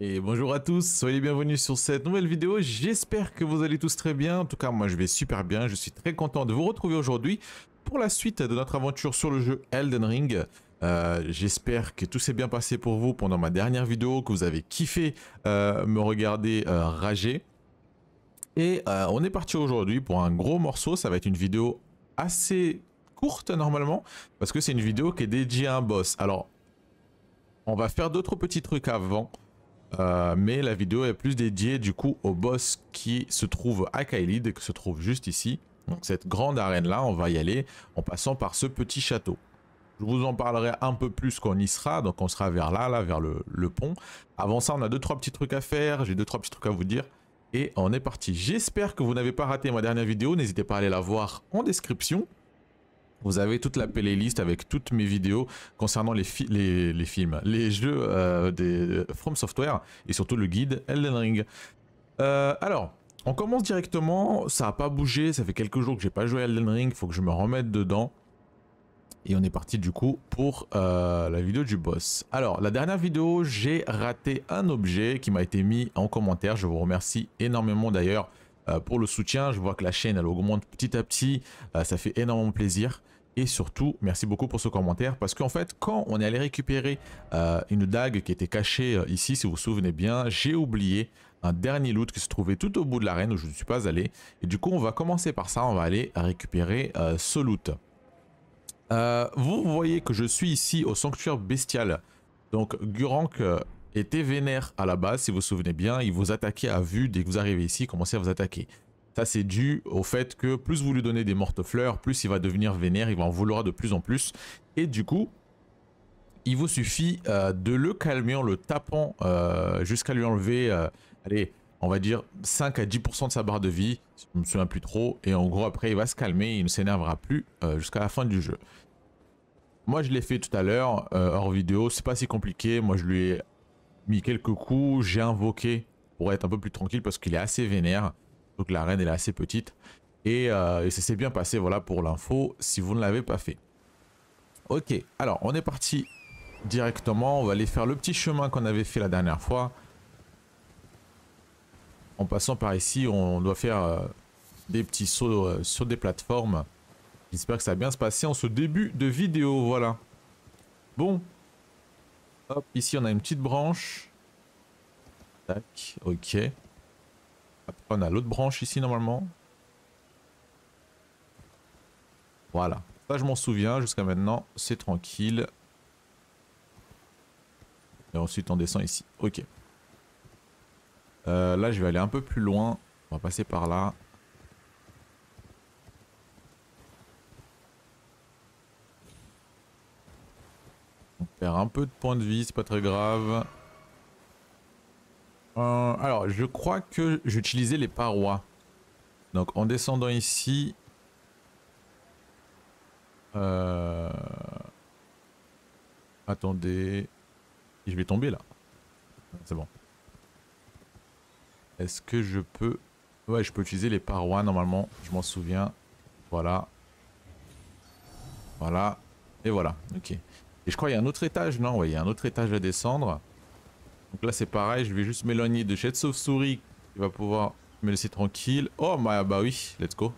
Et bonjour à tous, soyez les bienvenus sur cette nouvelle vidéo. J'espère que vous allez tous très bien. En tout cas, moi je vais super bien. Je suis très content de vous retrouver aujourd'hui pour la suite de notre aventure sur le jeu Elden Ring. J'espère que tout s'est bien passé pour vous pendant ma dernière vidéo, que vous avez kiffé me regarder rager. Et on est parti aujourd'hui pour un gros morceau. Ça va être une vidéo assez courte normalement, parce que c'est une vidéo qui est dédiée à un boss. Alors, on va faire d'autres petits trucs avant. Mais la vidéo est plus dédiée du coup au boss qui se trouve à Caelid, qui se trouve juste ici. Donc cette grande arène là, on va y aller en passant par ce petit château. Je vous en parlerai un peu plus quand on y sera, donc on sera vers là, vers le pont. Avant ça, on a 2-3 petits trucs à faire, j'ai 2-3 petits trucs à vous dire. Et on est parti. J'espère que vous n'avez pas raté ma dernière vidéo, n'hésitez pas à aller la voir en description. Vous avez toute la playlist avec toutes mes vidéos concernant les films, les jeux des From Software et surtout le guide Elden Ring. Alors, on commence directement, ça n'a pas bougé, ça fait quelques jours que j'ai pas joué à Elden Ring, il faut que je me remette dedans. Et on est parti du coup pour la vidéo du boss. Alors, la dernière vidéo, j'ai raté un objet qui m'a été mis en commentaire, je vous remercie énormément d'ailleurs. Pour le soutien, je vois que la chaîne elle augmente petit à petit, ça fait énormément plaisir. Et surtout, merci beaucoup pour ce commentaire parce qu'en fait, quand on est allé récupérer une dague qui était cachée ici, si vous vous souvenez bien, j'ai oublié un dernier loot qui se trouvait tout au bout de l'arène où je ne suis pas allé. Et du coup, on va commencer par ça, on va aller récupérer ce loot. Vous voyez que je suis ici au sanctuaire bestial. Donc Gurranq était vénère à la base, si vous vous souvenez bien, il vous attaquait à vue dès que vous arrivez ici, il commençait à vous attaquer. Ça c'est dû au fait que plus vous lui donnez des mortes-fleurs, plus il va devenir vénère, il va en vouloir de plus en plus. Et du coup, il vous suffit de le calmer en le tapant jusqu'à lui enlever, allez, on va dire 5 à 10% de sa barre de vie, je ne me souviens plus trop. Et en gros après il va se calmer, il ne s'énervera plus jusqu'à la fin du jeu. Moi je l'ai fait tout à l'heure hors vidéo, c'est pas si compliqué, moi je lui ai mis quelques coups, j'ai invoqué pour être un peu plus tranquille parce qu'il est assez vénère. Donc la reine elle est assez petite. Et ça s'est bien passé, voilà pour l'info, si vous ne l'avez pas fait. Ok, alors on est parti directement, on va aller faire le petit chemin qu'on avait fait la dernière fois. En passant par ici, on doit faire des petits sauts sur des plateformes. J'espère que ça va bien se passer en ce début de vidéo, voilà. Bon. Hop, ici on a une petite branche. Tac, ok. Après on a l'autre branche ici normalement. Voilà. Ça je m'en souviens jusqu'à maintenant. C'est tranquille. Et ensuite on descend ici. Ok. Là je vais aller un peu plus loin. On va passer par là. On perd un peu de points de vie, c'est pas très grave. Alors, je crois que j'utilisais les parois. Donc, en descendant ici... Attendez... Je vais tomber là. C'est bon. Est-ce que je peux... Ouais, je peux utiliser les parois normalement. Je m'en souviens. Voilà. Voilà. Et voilà. Ok. Et je crois qu'il y a un autre étage, non? Ouais, il y a un autre étage à descendre. Donc là c'est pareil, je vais juste m'éloigner de cette chauve-souris qui va pouvoir me laisser tranquille. Oh bah oui, let's go.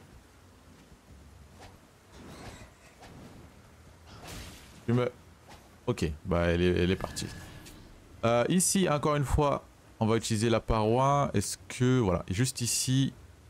Ok, bah elle est partie. Ici encore une fois, on va utiliser la paroi. Est-ce que... Voilà, juste ici.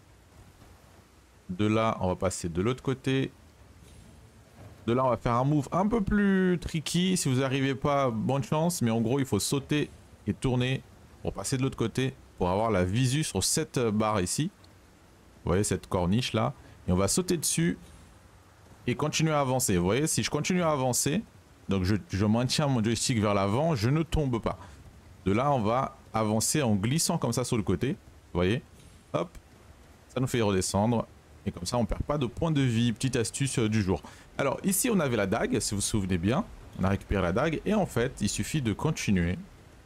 De là, on va passer de l'autre côté. De là, on va faire un move un peu plus tricky. Si vous n'arrivez pas, bonne chance. Mais en gros, il faut sauter et tourner pour passer de l'autre côté. Pour avoir la visu sur cette barre ici. Vous voyez cette corniche là. Et on va sauter dessus. Et continuer à avancer. Vous voyez, si je continue à avancer. Donc je maintiens mon joystick vers l'avant. Je ne tombe pas. De là, on va avancer en glissant comme ça sur le côté. Vous voyez. Hop. Ça nous fait redescendre. Et comme ça, on perd pas de points de vie. Petite astuce du jour. Alors ici, on avait la dague, si vous vous souvenez bien. On a récupéré la dague. Et en fait, il suffit de continuer.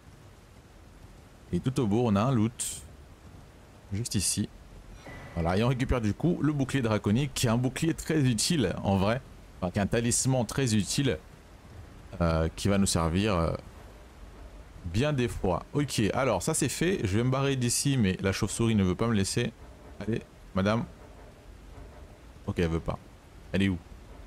Et tout au bout, on a un loot. Juste ici. Voilà, et on récupère du coup le bouclier draconique, qui est un bouclier très utile, en vrai. Enfin, qui est un talisman très utile. Qui va nous servir bien des fois. Ok, alors ça c'est fait. Je vais me barrer d'ici, mais la chauve-souris ne veut pas me laisser. Allez, madame. Ok, elle veut pas. Elle est où?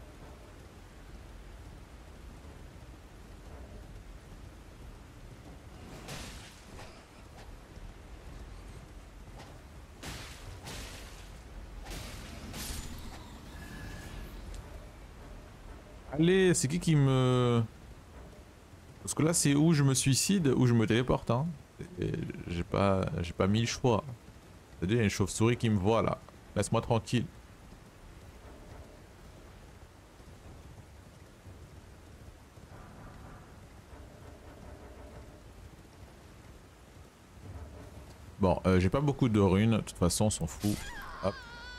Allez, c'est qui me... Parce que là c'est où je me suicide, ou je me téléporte. Hein. J'ai pas mis le choix. C'est-à-dire il y a une chauve-souris qui me voit là. Laisse-moi tranquille. Bon, j'ai pas beaucoup de runes. De toute façon, on s'en fout. Hop.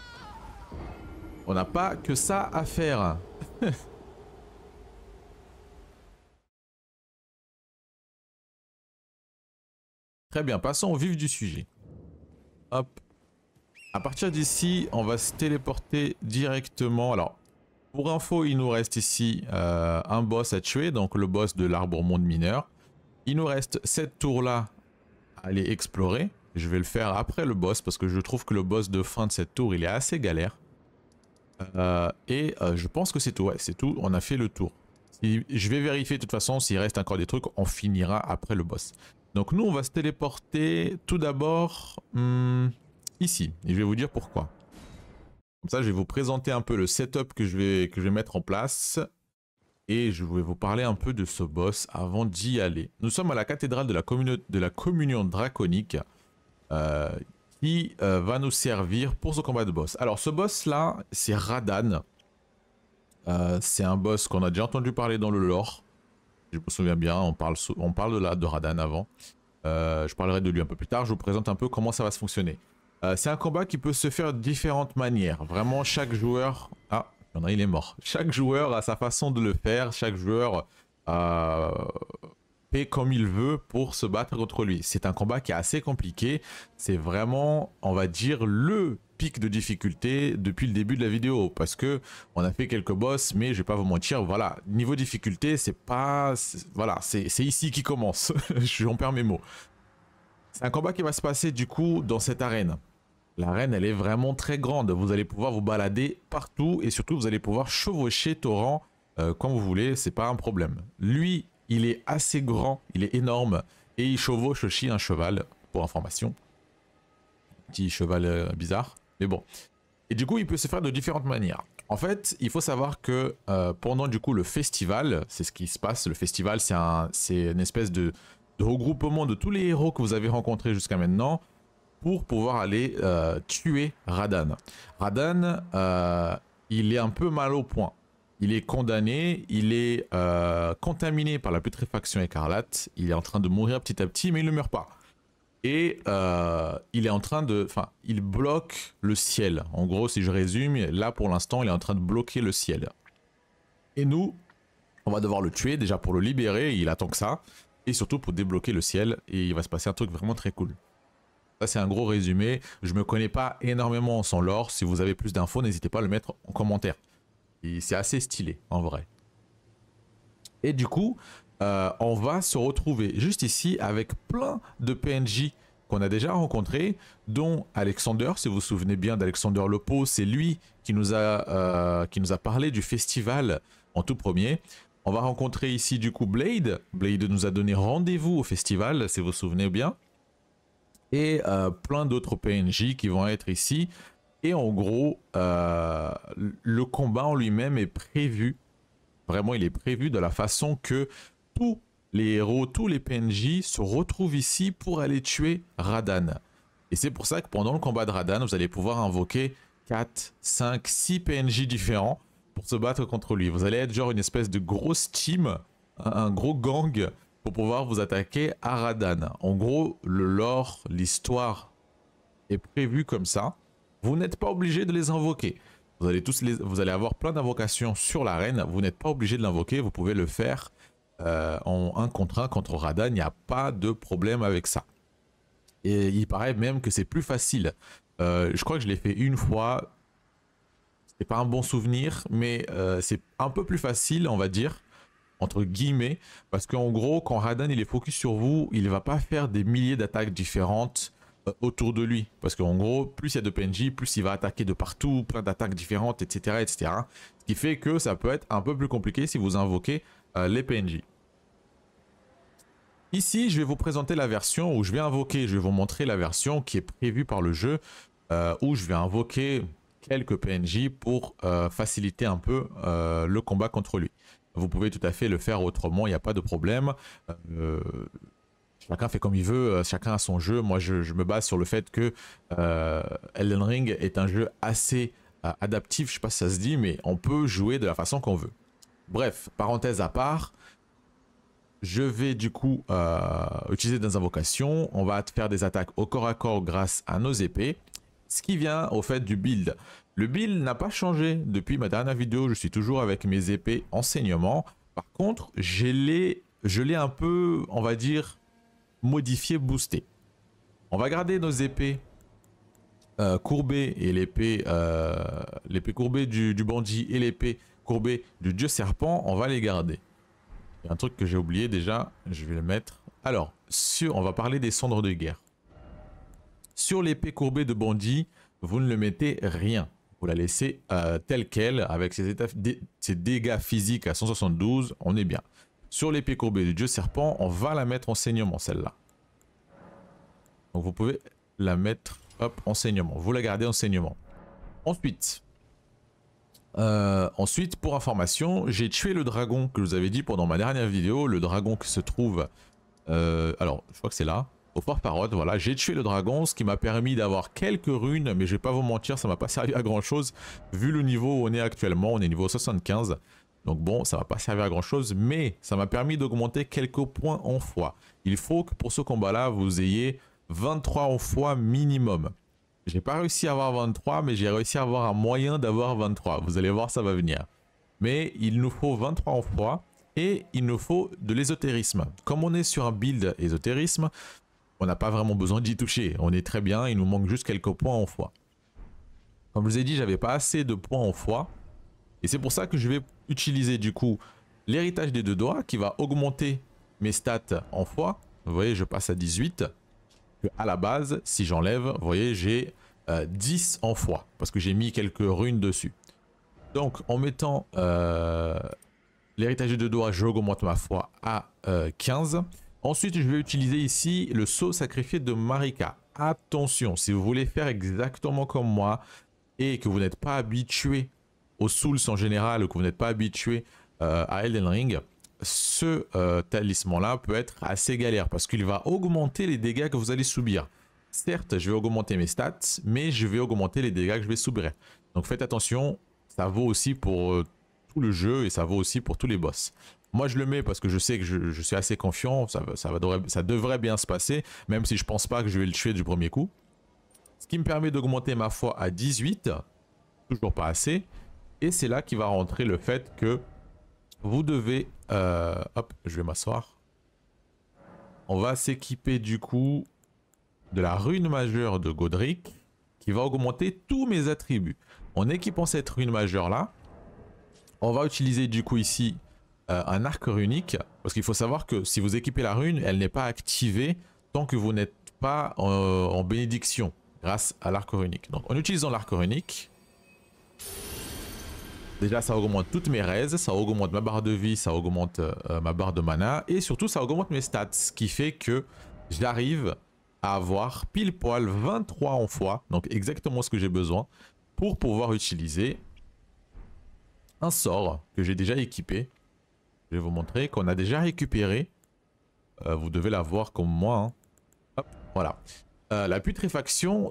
On n'a pas que ça à faire. Très bien, passons au vif du sujet. Hop. À partir d'ici, on va se téléporter directement. Alors, pour info, il nous reste ici un boss à tuer, donc le boss de l'arbre monde mineur. Il nous reste cette tour-là à aller explorer. Je vais le faire après le boss parce que je trouve que le boss de fin de cette tour, il est assez galère. Je pense que c'est tout, ouais, c'est tout, on a fait le tour. Je vais vérifier de toute façon s'il reste encore des trucs, on finira après le boss. Donc nous on va se téléporter tout d'abord ici, et je vais vous dire pourquoi. Comme ça je vais vous présenter un peu le setup que je vais mettre en place, et je vais vous parler un peu de ce boss avant d'y aller. Nous sommes à la cathédrale de la communion draconique, qui va nous servir pour ce combat de boss. Alors ce boss là, c'est Radahn. C'est un boss qu'on a déjà entendu parler dans le lore. Je me souviens bien, on parle de Radahn avant. Je parlerai de lui un peu plus tard, je vous présente un peu comment ça va se fonctionner. C'est un combat qui peut se faire de différentes manières. Vraiment, chaque joueur... Ah, il y en a, il est mort. Chaque joueur a sa façon de le faire, chaque joueur fait comme il veut pour se battre contre lui. C'est un combat qui est assez compliqué. C'est vraiment, on va dire, le pic de difficulté depuis le début de la vidéo. Parce que on a fait quelques boss, mais je vais pas vous mentir, voilà, niveau difficulté, c'est pas... Voilà, c'est ici qui commence. J'en perds mes mots. C'est un combat qui va se passer du coup dans cette arène. L'arène, elle est vraiment très grande. Vous allez pouvoir vous balader partout et surtout, vous allez pouvoir chevaucher Torrent quand vous voulez. C'est pas un problème. Lui, il est assez grand, il est énorme et il chevauche aussi un cheval, pour information. Petit cheval bizarre, mais bon. Et du coup, il peut se faire de différentes manières. En fait, il faut savoir que pendant du coup le festival, c'est ce qui se passe. Le festival, c'est une espèce de regroupement de tous les héros que vous avez rencontrés jusqu'à maintenant pour pouvoir aller tuer Radahn. Radahn, il est un peu mal au point. Il est condamné, il est contaminé par la putréfaction écarlate. Il est en train de mourir petit à petit, mais il ne meurt pas. Et il est en train de... Enfin, il bloque le ciel. En gros, si je résume, là pour l'instant, il est en train de bloquer le ciel. Et nous, on va devoir le tuer déjà pour le libérer, il attend que ça. Et surtout pour débloquer le ciel, et il va se passer un truc vraiment très cool. Ça c'est un gros résumé, je me connais pas énormément en son lore, si vous avez plus d'infos n'hésitez pas à le mettre en commentaire. C'est assez stylé en vrai. Et du coup, on va se retrouver juste ici avec plein de PNJ qu'on a déjà rencontrés, dont Alexander, si vous vous souvenez bien d'Alexander Lepo, c'est lui qui nous a parlé du festival en tout premier. On va rencontrer ici du coup Blade. Blade nous a donné rendez-vous au festival, si vous vous souvenez bien. Et plein d'autres PNJ qui vont être ici. Et en gros, le combat en lui-même est prévu. Vraiment, il est prévu de la façon que tous les héros, tous les PNJ se retrouvent ici pour aller tuer Radahn. Et c'est pour ça que pendant le combat de Radahn, vous allez pouvoir invoquer 4, 5, 6 PNJ différents pour se battre contre lui. Vous allez être genre une espèce de grosse team, un gros gang pour pouvoir vous attaquer à Radahn. En gros, le lore, l'histoire est prévue comme ça. Vous n'êtes pas obligé de les invoquer. Vous allez avoir plein d'invocations sur l'arène. Vous n'êtes pas obligé de l'invoquer. Vous pouvez le faire en 1 contre 1 contre Radahn. Il n'y a pas de problème avec ça. Et il paraît même que c'est plus facile. Je crois que je l'ai fait une fois. C'était pas un bon souvenir, mais c'est un peu plus facile, on va dire, entre guillemets, parce qu'en gros, quand Radan il est focus sur vous, il va pas faire des milliers d'attaques différentes autour de lui. Parce qu'en gros, plus il y a de PNJ, plus il va attaquer de partout, plein d'attaques différentes, etc., etc. Ce qui fait que ça peut être un peu plus compliqué si vous invoquez les PNJ. Ici, je vais vous présenter la version où je vais invoquer, je vais vous montrer la version qui est prévue par le jeu, où je vais invoquer quelques PNJ pour faciliter un peu le combat contre lui. Vous pouvez tout à fait le faire autrement, il n'y a pas de problème. Chacun fait comme il veut, chacun a son jeu. Moi, je me base sur le fait que Elden Ring est un jeu assez adaptif, je ne sais pas si ça se dit, mais on peut jouer de la façon qu'on veut. Bref, parenthèse à part, je vais du coup utiliser des invocations. On va faire des attaques au corps à corps grâce à nos épées. Ce qui vient au fait du build. Le build n'a pas changé depuis ma dernière vidéo. Je suis toujours avec mes épées enseignement. Par contre, je l'ai un peu, on va dire, modifié, boosté. On va garder nos épées courbées et l'épée courbée du bandit et l'épée courbée du dieu serpent. On va les garder. Il y a un truc que j'ai oublié déjà, je vais le mettre. Alors, on va parler des cendres de guerre. Sur l'épée courbée de bandit, vous ne le mettez rien. Vous la laissez telle qu'elle, avec ses dégâts physiques à 172, on est bien. Sur l'épée courbée du dieu serpent, on va la mettre en saignement, celle-là. Donc vous pouvez la mettre, hop, en saignement. Vous la gardez en saignement. Ensuite, pour information, j'ai tué le dragon que je vous avais dit pendant ma dernière vidéo. Le dragon qui se trouve... alors, je crois que c'est là. Au Fort Parrot, voilà, j'ai tué le dragon, ce qui m'a permis d'avoir quelques runes, mais je vais pas vous mentir, ça m'a pas servi à grand chose. Vu le niveau où on est actuellement, on est niveau 75. Donc bon, ça va pas servir à grand chose, mais ça m'a permis d'augmenter quelques points en foi. Il faut que pour ce combat-là, vous ayez 23 en foi minimum. J'ai pas réussi à avoir 23, mais j'ai réussi à avoir un moyen d'avoir 23. Vous allez voir, ça va venir. Mais il nous faut 23 en foi et il nous faut de l'ésotérisme. Comme on est sur un build ésotérisme, on n'a pas vraiment besoin d'y toucher. On est très bien, il nous manque juste quelques points en foi. Comme je vous ai dit, j'avais pas assez de points en foi. Et c'est pour ça que je vais utiliser du coup l'héritage des deux doigts qui va augmenter mes stats en foi. Vous voyez, je passe à 18. À la base, si j'enlève, vous voyez, j'ai 10 en foi. Parce que j'ai mis quelques runes dessus. Donc en mettant l'héritage des deux doigts, j'augmente ma foi à 15. Ensuite, je vais utiliser ici le sceau sacrifié de Marika. Attention, si vous voulez faire exactement comme moi et que vous n'êtes pas habitué aux Souls en général ou que vous n'êtes pas habitué à Elden Ring, ce talisman-là peut être assez galère parce qu'il va augmenter les dégâts que vous allez subir. Certes, je vais augmenter mes stats, mais je vais augmenter les dégâts que je vais subir. Donc faites attention, ça vaut aussi pour tout le jeu et ça vaut aussi pour tous les boss. Moi je le mets parce que je sais que je suis assez confiant, ça devrait bien se passer, même si je pense pas que je vais le tuer du premier coup. Ce qui me permet d'augmenter ma foi à 18, toujours pas assez. Et c'est là qui va rentrer le fait que vous devez... hop, je vais m'asseoir. On va s'équiper du coup de la rune majeure de Godric qui va augmenter tous mes attributs. En équipant cette rune majeure là, on va utiliser du coup ici un arc runique. Parce qu'il faut savoir que si vous équipez la rune, elle n'est pas activée tant que vous n'êtes pas en bénédiction grâce à l'arc runique. Donc en utilisant l'arc runique, déjà ça augmente toutes mes raises, ça augmente ma barre de vie, ça augmente ma barre de mana et surtout ça augmente mes stats. Ce qui fait que j'arrive à avoir pile poil 23 en foi, donc exactement ce que j'ai besoin pour pouvoir utiliser un sort que j'ai déjà équipé. Je vais vous montrer qu'on a déjà récupéré. Vous devez la voir comme moi. Hein. Hop, voilà. La putréfaction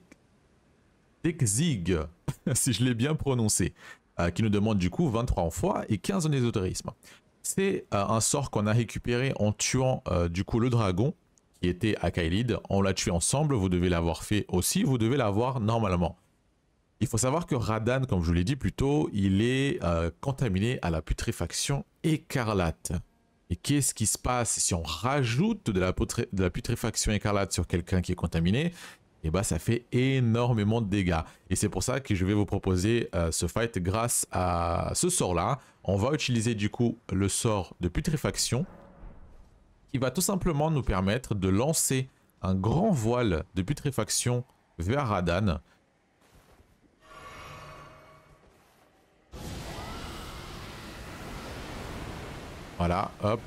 d'Exig, si je l'ai bien prononcé, qui nous demande du coup 23 en foi et 15 en ésotérisme. C'est un sort qu'on a récupéré en tuant du coup le dragon qui était à Kaelid. On l'a tué ensemble, vous devez l'avoir fait aussi, vous devez l'avoir normalement. Il faut savoir que Radan, comme je vous l'ai dit plus tôt, il est contaminé à la putréfaction écarlate. Et qu'est-ce qui se passe si on rajoute de la putréfaction écarlate sur quelqu'un qui est contaminé? et bah ça fait énormément de dégâts. Et c'est pour ça que je vais vous proposer ce fight grâce à ce sort-là. On va utiliser du coup le sort de putréfaction qui va tout simplement nous permettre de lancer un grand voile de putréfaction vers Radahn. Voilà, hop.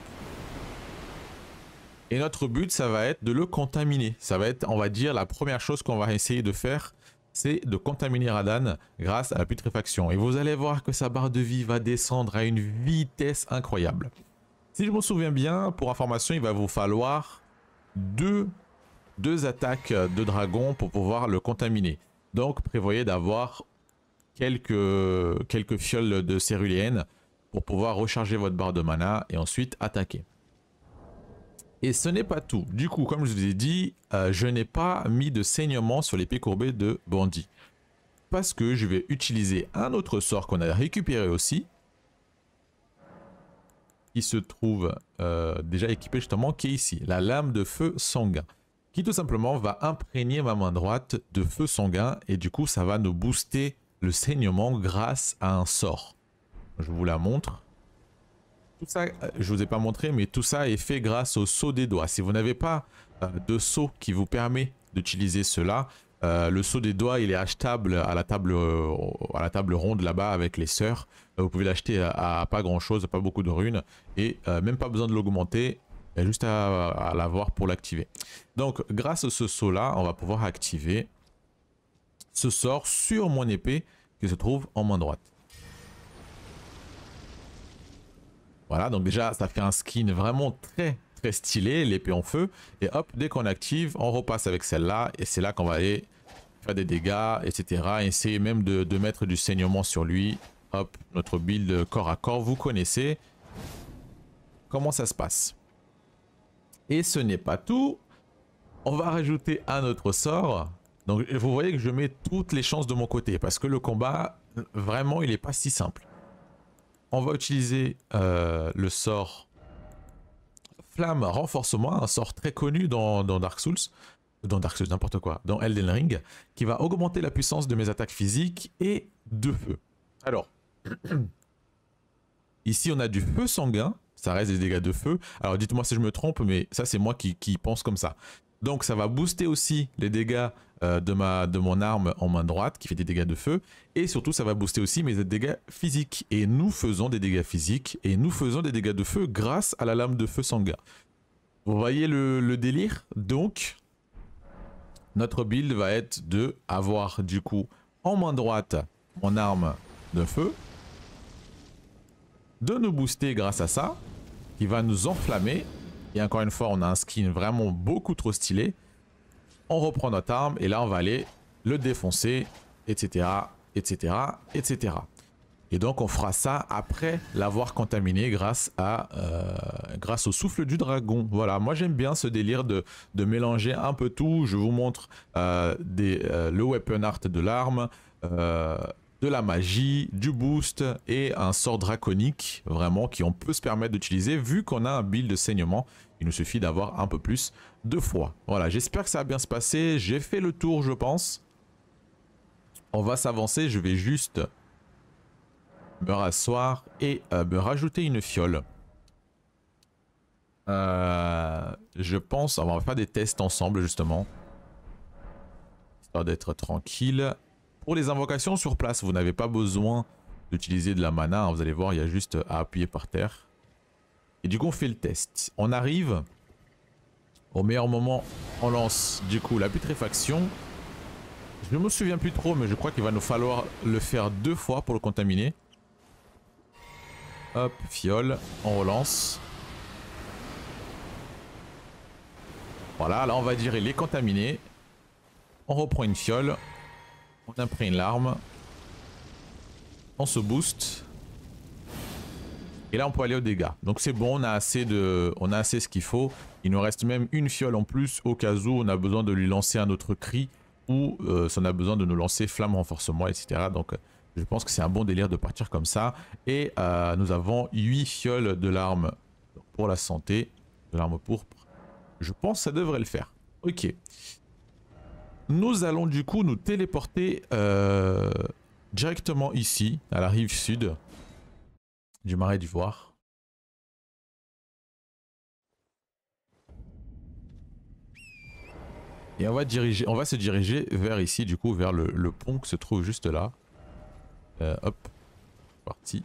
Et notre but, ça va être de le contaminer. Ça va être, on va dire, la première chose qu'on va essayer de faire, c'est de contaminer Radahn grâce à la putréfaction. Et vous allez voir que sa barre de vie va descendre à une vitesse incroyable. Si je me souviens bien, pour information, il va vous falloir deux attaques de dragon pour pouvoir le contaminer. Donc, prévoyez d'avoir quelques fioles de céruléenne pour pouvoir recharger votre barre de mana et ensuite attaquer. Et ce n'est pas tout. Du coup, comme je vous ai dit, je n'ai pas mis de saignement sur l'épée courbée de Bandit. Parce que je vais utiliser un autre sort qu'on a récupéré aussi. Qui se trouve déjà équipé justement, qui est ici. La lame de feu sanguin. Qui tout simplement va imprégner ma main droite de feu sanguin. Et du coup, ça va nous booster le saignement grâce à un sort. Je vous la montre. Tout ça, je ne vous ai pas montré, mais tout ça est fait grâce au saut des doigts. Si vous n'avez pas de saut qui vous permet d'utiliser cela, le saut des doigts, il est achetable à la table ronde là-bas avec les sœurs. Vous pouvez l'acheter à pas grand-chose, pas beaucoup de runes, et même pas besoin de l'augmenter, il y a juste à l'avoir pour l'activer. Donc, grâce à ce saut-là, on va pouvoir activer ce sort sur mon épée qui se trouve en main droite. Voilà, donc déjà, ça fait un skin vraiment très stylé, l'épée en feu. Et hop, dès qu'on active, on repasse avec celle-là. Et c'est là qu'on va aller faire des dégâts, etc. Essayer même de mettre du saignement sur lui. Hop, notre build corps à corps, vous connaissez comment ça se passe. Et ce n'est pas tout. On va rajouter un autre sort. Donc vous voyez que je mets toutes les chances de mon côté. Parce que le combat, vraiment, il n'est pas si simple. On va utiliser le sort Flamme Renforcement, un sort très connu dans Dark Souls, n'importe quoi, dans Elden Ring, qui va augmenter la puissance de mes attaques physiques et de feu. Alors, ici on a du feu sanguin, ça reste des dégâts de feu. Alors dites-moi si je me trompe, mais ça c'est moi qui pense comme ça. Donc ça va booster aussi les dégâts de mon arme en main droite qui fait des dégâts de feu. Et surtout ça va booster aussi mes dégâts physiques. Et nous faisons des dégâts physiques et nous faisons des dégâts de feu grâce à la lame de feu sanguin. Vous voyez le délire? Donc notre build va être de avoir du coup en main droite mon arme de feu. De nous booster grâce à ça. Qui va nous enflammer. Et encore une fois, on a un skin vraiment beaucoup trop stylé. On reprend notre arme et là, on va aller le défoncer, etc., etc., etc. Et donc, on fera ça après l'avoir contaminé grâce au souffle du dragon. Voilà, moi j'aime bien ce délire de mélanger un peu tout. Je vous montre le weapon art de l'arme, de la magie, du boost et un sort draconique, vraiment, qu'on peut se permettre d'utiliser vu qu'on a un build de saignement. Il nous suffit d'avoir un peu plus de foi. Voilà, j'espère que ça va bien se passer. J'ai fait le tour, je pense. On va s'avancer, je vais juste me rasseoir et me rajouter une fiole. Je pense, on va faire des tests ensemble justement. Histoire d'être tranquille. Pour les invocations sur place, vous n'avez pas besoin d'utiliser de la mana. Hein, vous allez voir, il y a juste à appuyer par terre. Et du coup, on fait le test. On arrive au meilleur moment. On lance du coup la putréfaction. Je ne me souviens plus trop, mais je crois qu'il va nous falloir le faire 2 fois pour le contaminer. Hop, fiole. On relance. Voilà, là on va dire il est contaminé. On reprend une fiole. On imprime l'arme. On se booste. Et là on peut aller aux dégâts. Donc c'est bon, on a assez ce qu'il faut. Il nous reste même une fiole en plus au cas où on a besoin de lui lancer un autre cri. Ou si on a besoin de nous lancer flamme renforcement, etc. Donc je pense que c'est un bon délire de partir comme ça. Et nous avons 8 fioles de l'arme pour la santé. De l'arme pourpre. Je pense que ça devrait le faire. Ok. nous allons du coup nous téléporter directement ici, à la rive sud du Marais d'Ivoire. Et on va se diriger vers ici, du coup, vers le pont qui se trouve juste là. Hop, parti.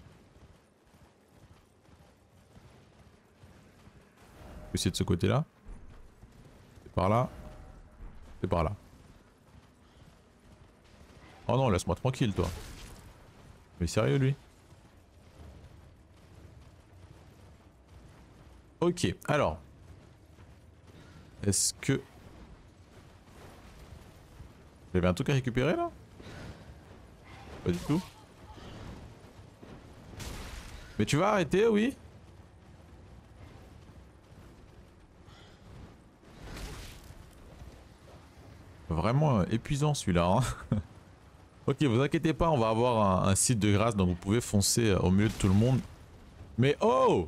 C'est de ce côté-là. C'est par là. C'est par là. Oh non, laisse-moi tranquille, toi. Mais sérieux, lui? Ok, alors. Est-ce que... J'avais un truc à récupérer, là? Pas du tout. Mais tu vas arrêter, oui? Vraiment épuisant, celui-là, hein. Ok, vous inquiétez pas, on va avoir un site de grâce, donc vous pouvez foncer au milieu de tout le monde. Mais oh!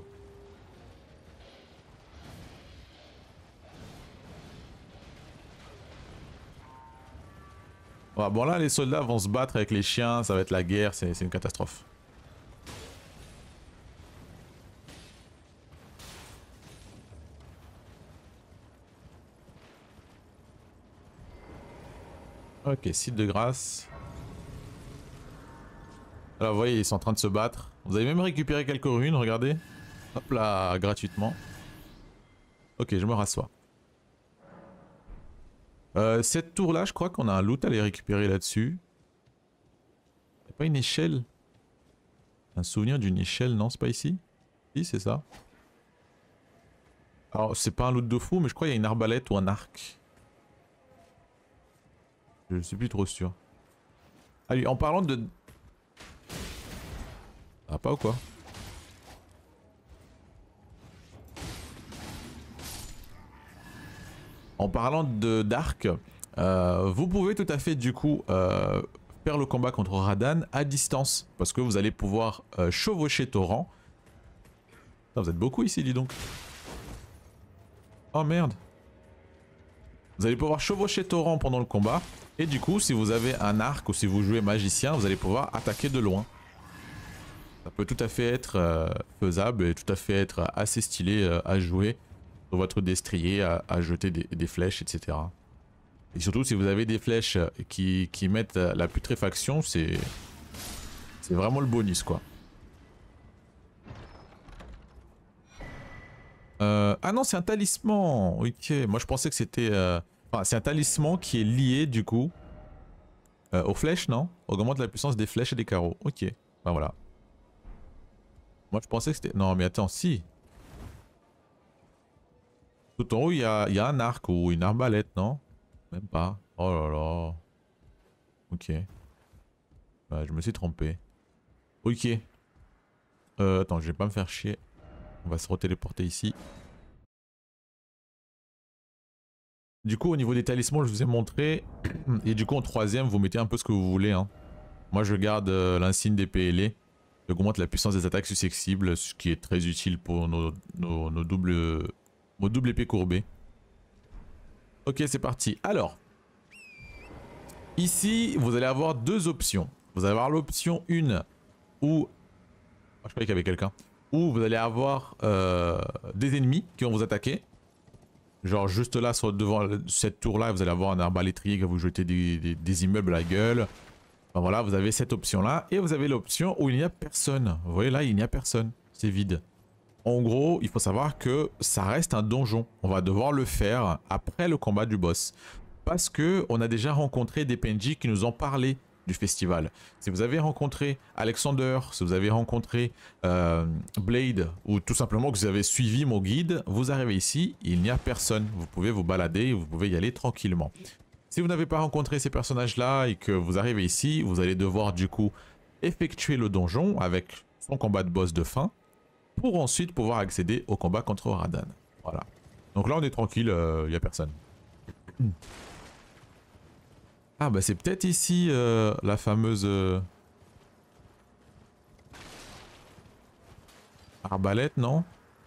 Ouais, bon là, les soldats vont se battre avec les chiens, ça va être la guerre, c'est une catastrophe. Ok, site de grâce. Alors vous voyez, ils sont en train de se battre. Vous avez même récupéré quelques ruines, regardez. Hop là, gratuitement. Ok, je me rassois. Cette tour là, je crois qu'on a un loot à aller récupérer là-dessus. Y'a pas une échelle? Un souvenir d'une échelle, non, c'est pas ici? Si, c'est ça. Alors, c'est pas un loot de fou, mais je crois qu'il y a une arbalète ou un arc. Je suis plus trop sûr. Allez, en parlant de... Ah, pas ou quoi? En parlant d'arc, vous pouvez tout à fait du coup faire le combat contre Radan à distance. Parce que vous allez pouvoir chevaucher Torrent. Putain, vous êtes beaucoup ici, dis donc. Oh merde. Vous allez pouvoir chevaucher Torrent pendant le combat. Et du coup, si vous avez un arc ou si vous jouez magicien, vous allez pouvoir attaquer de loin. Ça peut tout à fait être faisable et tout à fait être assez stylé à jouer sur votre destrier, à jeter des flèches, etc. Et surtout si vous avez des flèches qui mettent la putréfaction, c'est vraiment le bonus quoi. Ah non, c'est un talisman. Ok, moi je pensais que c'était... Enfin, c'est un talisman qui est lié du coup aux flèches, non? Augmente la puissance des flèches et des carreaux. Ok, ben voilà. Moi je pensais que c'était... Non mais attends, si. Tout en haut il y a un arc ou une arbalète, non? Même pas. Oh là là. Ok. Bah, je me suis trompé. Ok. Attends, je vais pas me faire chier. On va se retéléporter ici. Du coup, au niveau des talismans, je vous ai montré. Et du coup, en troisième, vous mettez un peu ce que vous voulez. Hein. Moi, je garde l'insigne des PLE. Je augmente la puissance des attaques susceptibles, ce qui est très utile pour nos doubles épées courbées. Ok, c'est parti. Alors, ici, vous allez avoir deux options. Vous allez avoir l'option 1 où... Oh, je croyais qu'il y avait quelqu'un. Où vous allez avoir des ennemis qui vont vous attaquer. Genre juste là, devant cette tour là, vous allez avoir un arbalétrier qui va vous jeter des immeubles à la gueule. Enfin voilà, vous avez cette option là. Et vous avez l'option où il n'y a personne. Vous voyez là, il n'y a personne. C'est vide. En gros, il faut savoir que ça reste un donjon. On va devoir le faire après le combat du boss. Parce que on a déjà rencontré des PNJ qui nous ont parlé du festival. Si vous avez rencontré Alexander, si vous avez rencontré Blade, ou tout simplement que vous avez suivi mon guide, vous arrivez ici, il n'y a personne. Vous pouvez vous balader, vous pouvez y aller tranquillement. Si vous n'avez pas rencontré ces personnages-là et que vous arrivez ici, vous allez devoir du coup effectuer le donjon avec son combat de boss de fin, pour ensuite pouvoir accéder au combat contre Radan. Voilà. Donc là on est tranquille, il n'y a personne. Ah bah c'est peut-être ici la fameuse arbalète, non?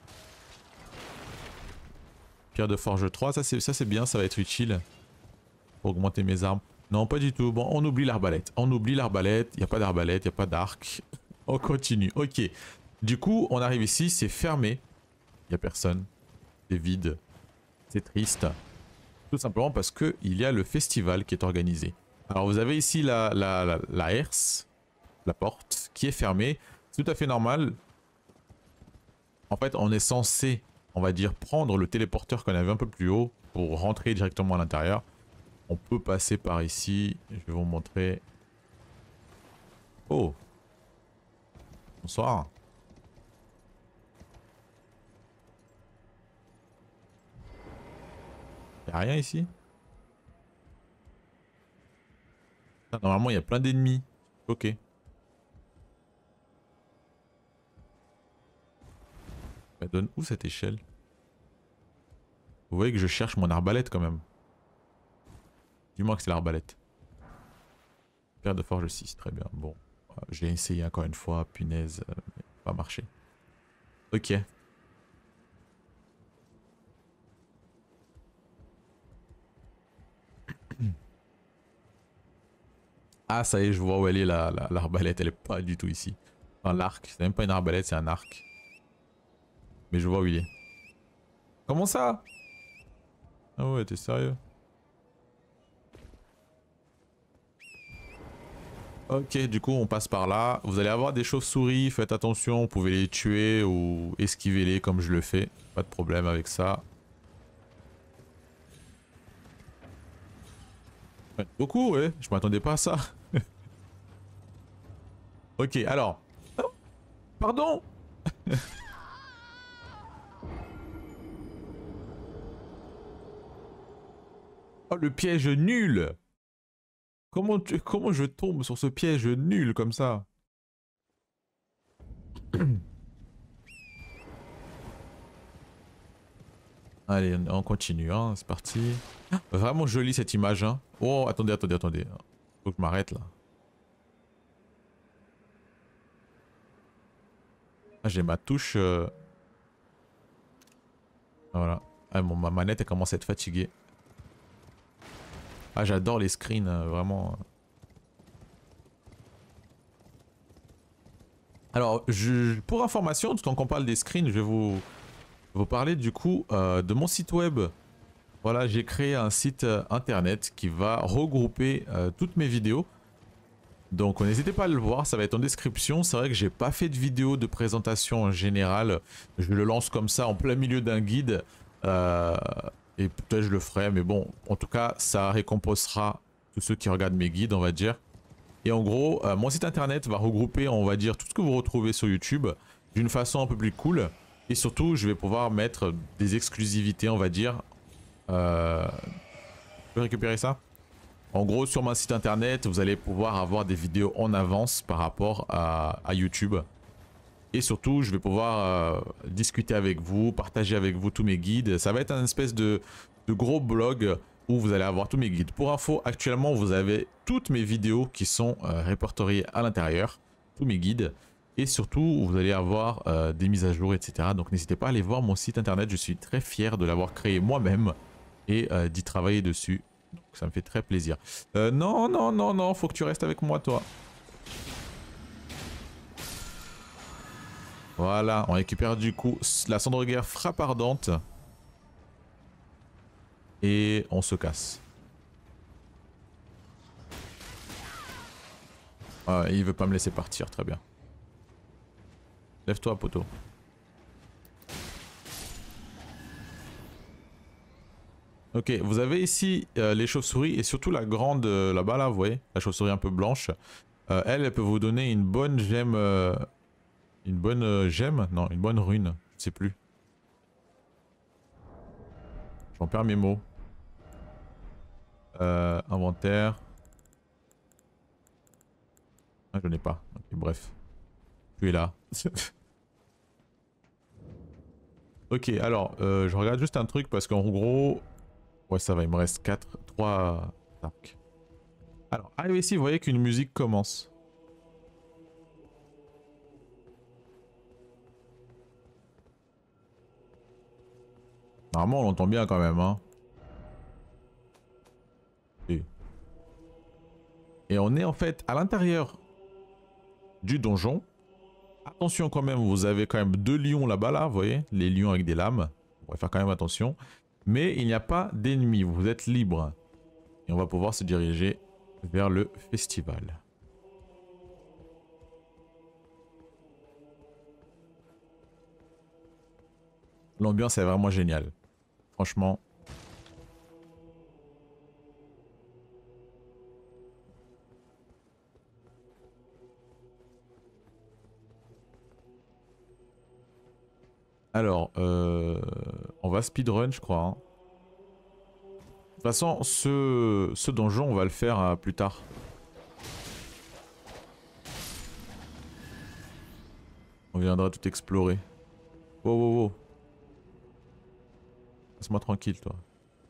Pierre de forge 3, ça c'est bien, ça va être utile. pour augmenter mes armes. Non, pas du tout. Bon, on oublie l'arbalète. On oublie l'arbalète. Il n'y a pas d'arbalète, il n'y a pas d'arc. On continue. Ok. Du coup, on arrive ici, c'est fermé. Il n'y a personne. C'est vide. C'est triste. Tout simplement parce qu'il y a le festival qui est organisé. Alors vous avez ici la herse, la porte, qui est fermée. C'est tout à fait normal. En fait, on est censé, on va dire, prendre le téléporteur qu'on avait un peu plus haut pour rentrer directement à l'intérieur. On peut passer par ici. Je vais vous montrer. Oh. Bonsoir. Y'a rien ici? Ah, normalement, il y a plein d'ennemis. Ok. Elle donne où cette échelle? Vous voyez que je cherche mon arbalète quand même. Dis-moi que c'est l'arbalète. Pierre de forge 6, très bien. Bon, j'ai essayé encore une fois, punaise, mais pas marché. Ok. Ah, ça y est, je vois où elle est l'arbalète. Elle est pas du tout ici. Enfin, l'arc, c'est même pas une arbalète, c'est un arc. Mais je vois où il est. Comment ça? Ah ouais, t'es sérieux? Ok, du coup, on passe par là. Vous allez avoir des chauves-souris, faites attention, vous pouvez les tuer ou esquiver-les comme je le fais. Pas de problème avec ça. Ouais, beaucoup, ouais. Je m'attendais pas à ça. Ok, alors. Oh, pardon. Oh, le piège nul. Comment je tombe sur ce piège nul comme ça? Allez, on continue, hein, c'est parti. Vraiment jolie cette image, hein. Oh, attendez. Faut que je m'arrête là. Ah, j'ai ma touche. Voilà. Ah, bon, ma manette elle commence à être fatiguée. Ah, j'adore les screens, vraiment. Alors, pour information, tout en qu'on parle des screens, je vais vous parler du coup de mon site web. Voilà, j'ai créé un site internet qui va regrouper toutes mes vidéos. Donc n'hésitez pas à le voir, ça va être en description. C'est vrai que j'ai pas fait de vidéo de présentation en général. Je le lance comme ça en plein milieu d'un guide. Euh, et peut-être je le ferai, mais bon, en tout cas, ça récompensera tous ceux qui regardent mes guides, on va dire. Et en gros, mon site internet va regrouper, on va dire, tout ce que vous retrouvez sur YouTube d'une façon un peu plus cool. Et surtout, je vais pouvoir mettre des exclusivités, on va dire. Je peux récupérer ça? En gros, sur mon site internet, vous allez pouvoir avoir des vidéos en avance par rapport à YouTube. Et surtout, je vais pouvoir discuter avec vous, partager avec vous tous mes guides. Ça va être un espèce de gros blog où vous allez avoir tous mes guides. Pour info, actuellement, vous avez toutes mes vidéos qui sont répertoriées à l'intérieur, tous mes guides. Et surtout, vous allez avoir des mises à jour, etc. Donc n'hésitez pas à aller voir mon site internet. Je suis très fier de l'avoir créé moi-même et d'y travailler dessus. Donc ça me fait très plaisir. Non, faut que tu restes avec moi, toi. Voilà, on récupère du coup la cendre de guerre frappe ardente. Et on se casse. Il veut pas me laisser partir, très bien. Lève-toi, poteau. Ok, vous avez ici les chauves-souris et surtout la grande là-bas, là, vous voyez, la chauve-souris un peu blanche. Elle peut vous donner une bonne gemme. Une bonne gemme? Non, une bonne rune. Je sais plus. J'en perds mes mots. Inventaire. Ah, je n'ai pas. Ok, bref. Tu es là. Ok, alors, je regarde juste un truc parce qu'en gros... Ouais, ça va, il me reste 3 arcs. Alors, arrivé ici, vous voyez qu'une musique commence. Normalement, on l'entend bien quand même, hein. Et Et on est en fait à l'intérieur du donjon. Attention quand même, vous avez quand même 2 lions là-bas, là, vous voyez, les lions avec des lames. On va faire quand même attention. Mais il n'y a pas d'ennemis, vous êtes libre. Et on va pouvoir se diriger vers le festival. L'ambiance est vraiment géniale. Franchement. Alors, on va speedrun, je crois. Hein. De toute façon, ce donjon, on va le faire plus tard. On viendra tout explorer. Wow, wow, wow. Laisse-moi tranquille, toi.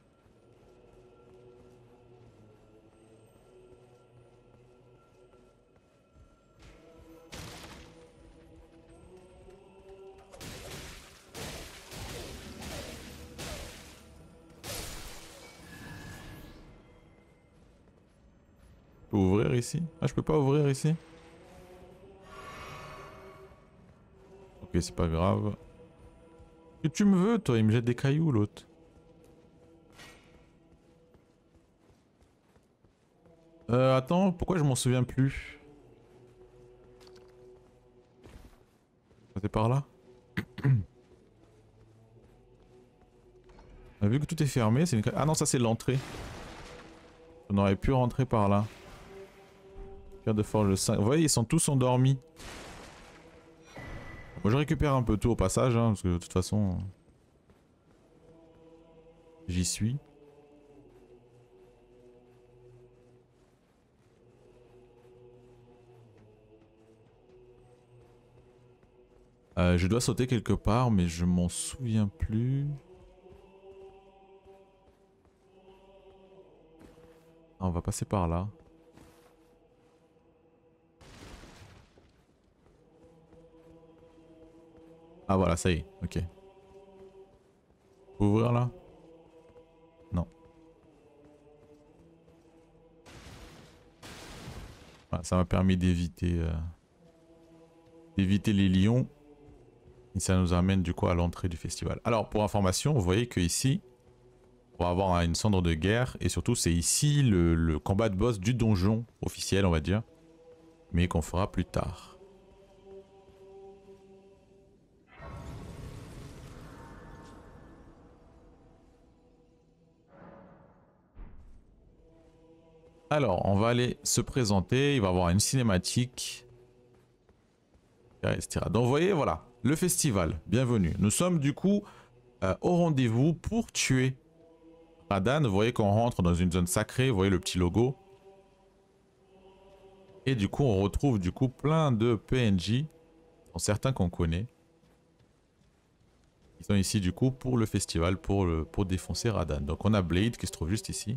Je peux ouvrir ici? Ah, je peux pas ouvrir ici? Ok, c'est pas grave. Que tu me veux, toi? Il me jette des cailloux, l'autre. Attends, pourquoi je m'en souviens plus? C'était par là? Vu que tout est fermé, c'est une... Ah non, ça c'est l'entrée. On aurait pu rentrer par là. Pierre de forge 5. Vous voyez, ils sont tous endormis. Moi je récupère un peu tout au passage, hein, parce que de toute façon... J'y suis. Je dois sauter quelque part, mais je m'en souviens plus. Ah, on va passer par là. Ah voilà, ça y est, ok. Faut ouvrir là? Non. Voilà, ça m'a permis d'éviter les lions. Et ça nous amène du coup à l'entrée du festival. Alors pour information, vous voyez que ici, on va avoir une cendre de guerre. Et surtout c'est ici le combat de boss du donjon officiel, on va dire. Mais qu'on fera plus tard. Alors, on va aller se présenter. Il va y avoir une cinématique. Etc. Donc, vous voyez, voilà, le festival. Bienvenue. Nous sommes du coup au rendez-vous pour tuer Radahn. Vous voyez qu'on rentre dans une zone sacrée. Vous voyez le petit logo. Et du coup, on retrouve du coup plein de PNJ. Dont certains qu'on connaît. Ils sont ici du coup pour le festival, pour défoncer Radahn. Donc, on a Blade qui se trouve juste ici.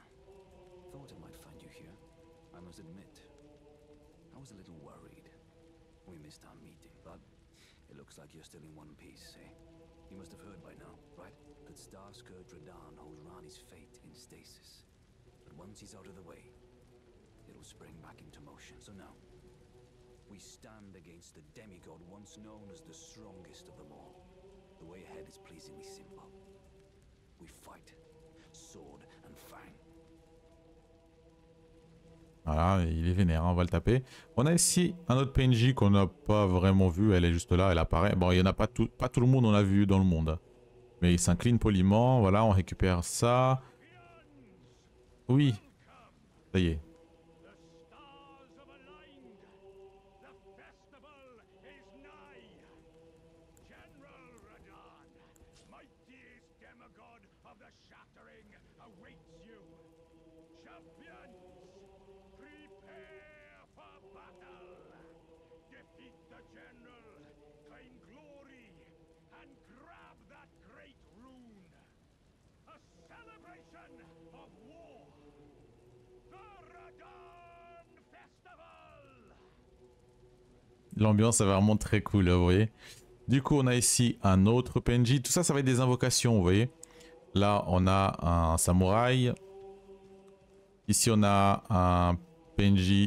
He's out of the way, it'll spring back into motion. So now, we stand against the demigod once known as the strongest of them all. The way ahead is pleasingly simple. We fight, sword and fang. Voilà, il est vénère, hein, on va le taper. On a ici un autre PNJ qu'on n'a pas vraiment vu, elle est juste là, elle apparaît. Bon, il n'y en a pas tout le monde, on l'a vu dans le monde. Mais il s'incline poliment, voilà, on récupère ça. Oui, ça y est. L'ambiance est vraiment très cool, vous voyez. Du coup, on a ici un autre PNJ. Tout ça, ça va être des invocations, vous voyez. Là, on a un samouraï. Ici, on a un PNJ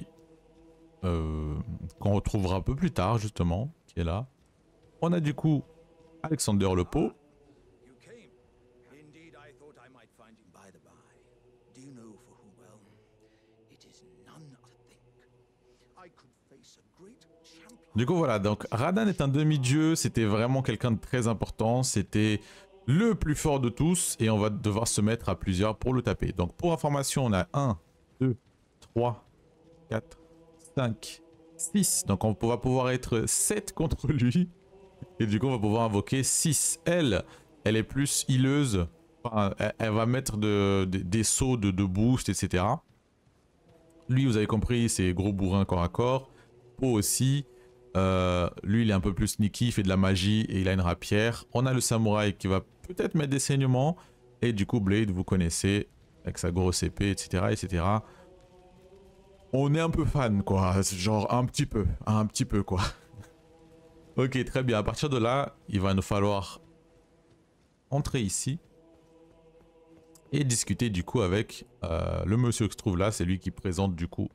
qu'on retrouvera un peu plus tard justement, qui est là. On a du coup Alexander le Pot. You came. Indeed, I thought I might find you. By the by, do you know for who? Well, it is none other thing. I could face a great champion. Du coup voilà, donc Radan est un demi-dieu, c'était vraiment quelqu'un de très important, c'était le plus fort de tous et on va devoir se mettre à plusieurs pour le taper. Donc pour information, on a 1, 2, 3, 4, 5, 6. Donc on va pouvoir être 7 contre lui. Et du coup on va pouvoir invoquer 6. Elle est plus healeuse. Enfin, elle va mettre des sauts de boost, etc. Lui, vous avez compris, c'est gros bourrin corps à corps. Po aussi. Lui, il est un peu plus sneaky, il fait de la magie et il a une rapière. On a le samouraï qui va peut-être mettre des saignements. Et du coup, Blade, vous connaissez, avec sa grosse épée, etc. etc. On est un peu fan, quoi. Genre un petit peu, quoi. Ok, très bien. À partir de là, il va nous falloir entrer ici et discuter du coup avec le monsieur qui se trouve là. C'est lui qui présente du coup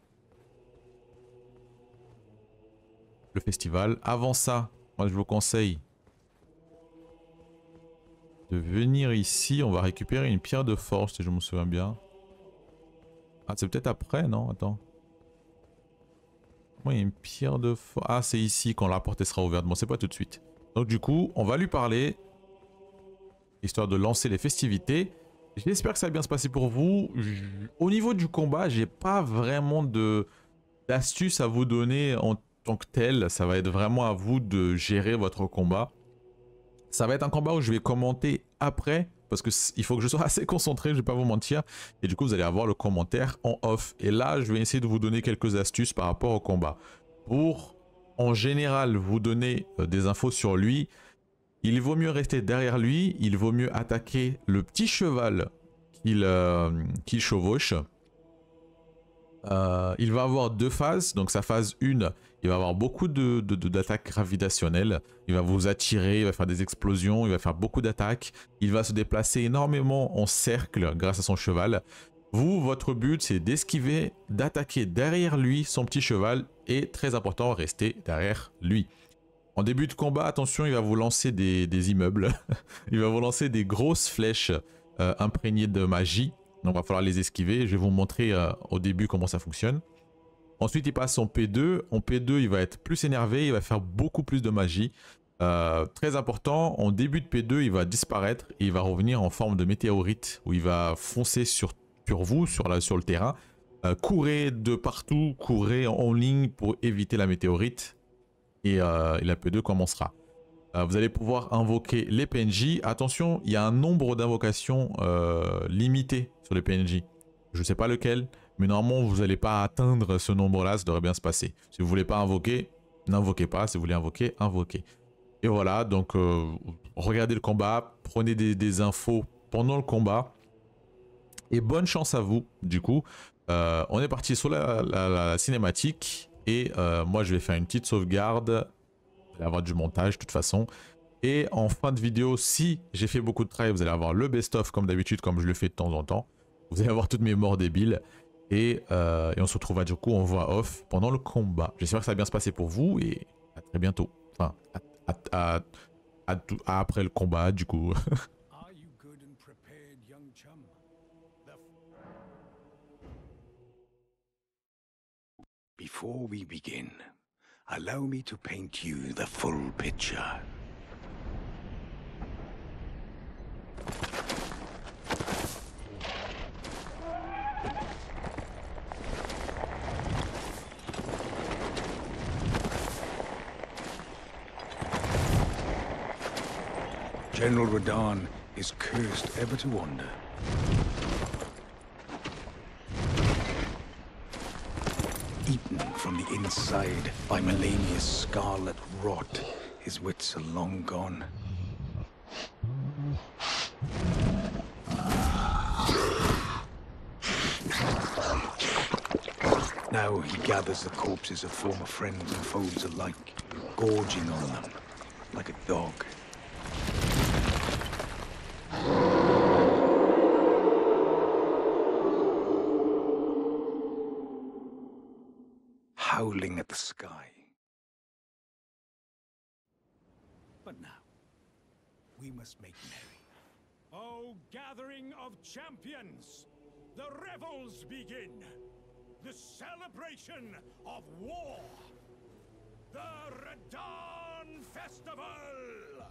le festival. Avant ça, moi je vous conseille de venir ici. On va récupérer une pierre de force si je me souviens bien. Ah, c'est peut-être après, non? Attends. Oui, une pierre de force. Ah, c'est ici quand la porte sera ouverte. Bon, c'est pas tout de suite. Donc du coup, on va lui parler, histoire de lancer les festivités. J'espère que ça va bien se passer pour vous. Au niveau du combat, j'ai pas vraiment d'astuces à vous donner en tant que tel. Ça va être vraiment à vous de gérer votre combat. Ça va être un combat où je vais commenter après, parce qu'il faut que je sois assez concentré, je vais pas vous mentir. Et du coup, vous allez avoir le commentaire en off. Et là, je vais essayer de vous donner quelques astuces par rapport au combat. Pour, en général, vous donner des infos sur lui, il vaut mieux rester derrière lui, il vaut mieux attaquer le petit cheval qu'il chevauche. Il va avoir deux phases, donc sa phase 1, il va avoir beaucoup d'attaques gravitationnelles, il va vous attirer, il va faire des explosions, il va faire beaucoup d'attaques, il va se déplacer énormément en cercle grâce à son cheval. Vous, votre but c'est d'esquiver, d'attaquer derrière lui son petit cheval et très important, rester derrière lui. En début de combat, attention, il va vous lancer des immeubles, il va vous lancer des grosses flèches imprégnées de magie. Donc il va falloir les esquiver. Je vais vous montrer au début comment ça fonctionne. Ensuite, il passe en P2. En P2, il va être plus énervé. Il va faire beaucoup plus de magie. Très important, en début de P2, il va disparaître. Et il va revenir en forme de météorite. Où il va foncer sur vous, sur le terrain. Courez de partout. Courez en ligne pour éviter la météorite. Et la P2 commencera. Vous allez pouvoir invoquer les PNJ. Attention, il y a un nombre d'invocations limité sur les PNJ. Je ne sais pas lequel, mais normalement, vous n'allez pas atteindre ce nombre-là, ça devrait bien se passer. Si vous ne voulez pas invoquer, n'invoquez pas. Si vous voulez invoquer, invoquez. Et voilà, donc regardez le combat, prenez des infos pendant le combat. Et bonne chance à vous, du coup. On est parti sur la cinématique. Et moi, je vais faire une petite sauvegarde. Vous allez avoir du montage de toute façon. Et en fin de vidéo, si j'ai fait beaucoup de travail, vous allez avoir le best-of comme d'habitude, comme je le fais de temps en temps. Vous allez avoir toutes mes morts débiles. Et on se retrouvera du coup en voix off pendant le combat. J'espère que ça va bien se passer pour vous et à très bientôt. Enfin, à après le combat du coup. Are you good and prepared, young chum? Before we begin, allow me to paint you the full picture. General Radahn is cursed ever to wander. Eaten from the inside by Melania's scarlet rot, his wits are long gone. Now he gathers the corpses of former friends and foes alike, gorging on them like a dog. sky. But now, we must make merry. O gathering of champions, the revels begin. The celebration of war. The Radahn Festival!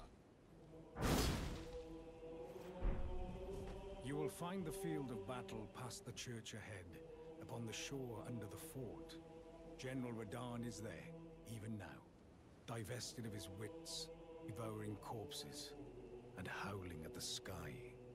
You will find the field of battle past the church ahead, upon the shore under the fort. General Radahn is there, even now, divested of his wits, devouring corpses, and howling at the sky.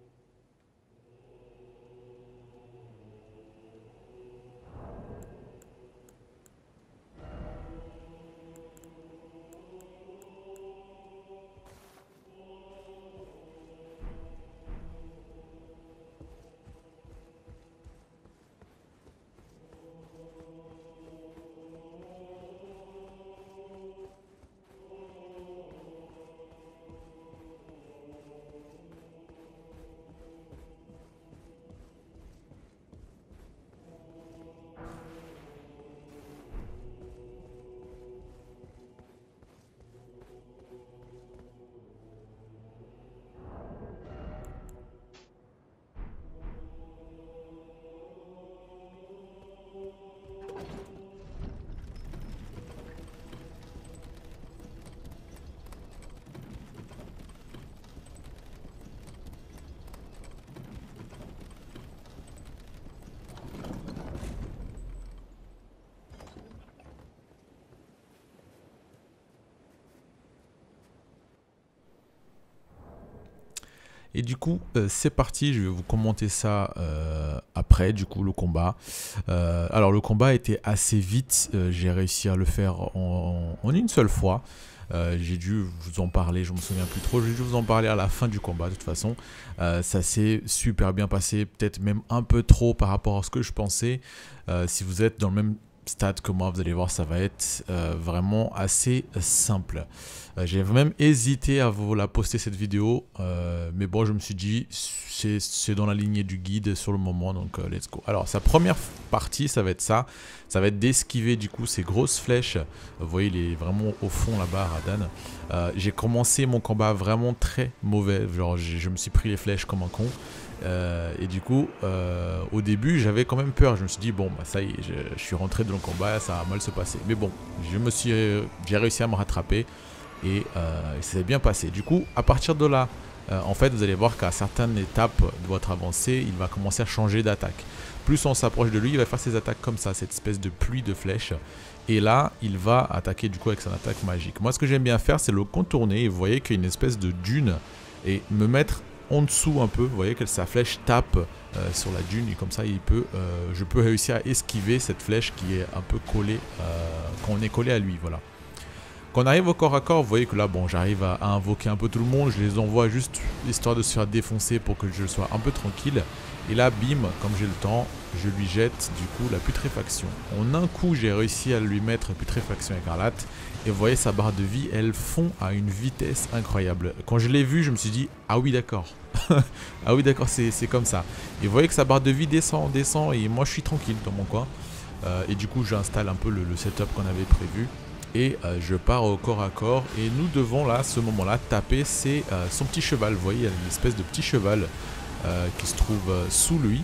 Et du coup, c'est parti, je vais vous commenter ça après, du coup, le combat. Alors, le combat était assez vite, j'ai réussi à le faire en une seule fois. J'ai dû vous en parler, je me souviens plus trop, j'ai dû vous en parler à la fin du combat de toute façon. Ça s'est super bien passé, peut-être même un peu trop par rapport à ce que je pensais. Si vous êtes dans le même stade que moi, vous allez voir, ça va être vraiment assez simple. J'ai même hésité à vous la poster cette vidéo, mais bon, je me suis dit, c'est dans la lignée du guide sur le moment, donc let's go. Alors, sa première partie, ça va être ça. Ça va être d'esquiver du coup ces grosses flèches. Vous voyez, il est vraiment au fond là-bas, Radahn. J'ai commencé mon combat vraiment très mauvais, genre je me suis pris les flèches comme un con. Et du coup, au début, j'avais quand même peur. Je me suis dit, bon, bah, ça y est, je suis rentré dans le combat, ça va mal se passer. Mais bon, j'ai réussi à me rattraper et ça s'est bien passé. Du coup, à partir de là, en fait, vous allez voir qu'à certaines étapes de votre avancée, il va commencer à changer d'attaque. Plus on s'approche de lui, il va faire ses attaques comme ça, cette espèce de pluie de flèches. Et là, il va attaquer du coup avec son attaque magique. Moi, ce que j'aime bien faire, c'est le contourner. Et vous voyez qu'il y a une espèce de dune et me mettre en dessous un peu, vous voyez que sa flèche tape sur la dune et comme ça je peux réussir à esquiver cette flèche qui est un peu collée, quand on est collé à lui, voilà. Quand on arrive au corps à corps, vous voyez que là, bon, j'arrive à invoquer un peu tout le monde, je les envoie juste histoire de se faire défoncer pour que je sois un peu tranquille. Et là, bim, comme j'ai le temps, je lui jette du coup la putréfaction. En un coup, j'ai réussi à lui mettre putréfaction écarlate. Et vous voyez, sa barre de vie, elle fond à une vitesse incroyable. Quand je l'ai vu, je me suis dit, ah oui, d'accord. Ah oui, d'accord, c'est comme ça. Et vous voyez que sa barre de vie descend, descend, et moi, je suis tranquille dans mon coin. Et du coup, j'installe un peu le setup qu'on avait prévu. Et je pars au corps à corps. Et nous devons, là, à ce moment-là, taper son petit cheval. Vous voyez, il y a une espèce de petit cheval qui se trouve sous lui.